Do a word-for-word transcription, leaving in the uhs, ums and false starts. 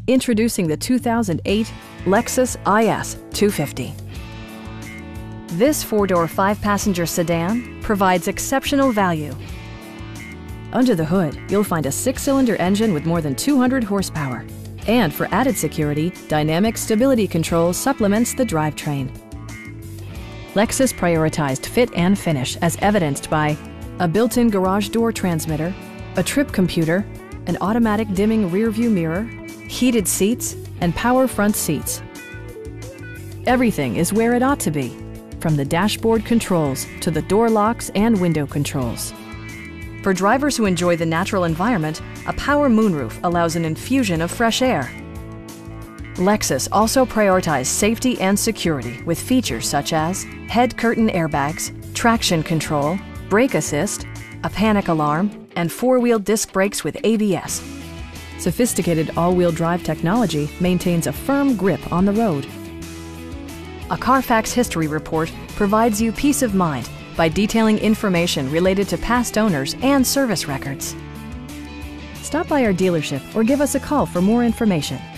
Introducing the two thousand eight Lexus I S two fifty. This four-door, five-passenger sedan provides exceptional value. Under the hood, you'll find a six-cylinder engine with more than two hundred horsepower. And for added security, Dynamic Stability Control supplements the drivetrain. Lexus prioritized fit and finish as evidenced by a built-in garage door transmitter, a trip computer, an automatic dimming rearview mirror, heated seats, and power front seats. Everything is where it ought to be, from the dashboard controls to the door locks and window controls. For drivers who enjoy the natural environment, a power moonroof allows an infusion of fresh air. Lexus also prioritized safety and security with features such as head curtain airbags, traction control, brake assist, a panic alarm, and four-wheel disc brakes with A B S. Sophisticated all-wheel drive technology maintains a firm grip on the road. A Carfax history report provides you peace of mind by detailing information related to past owners and service records. Stop by our dealership or give us a call for more information.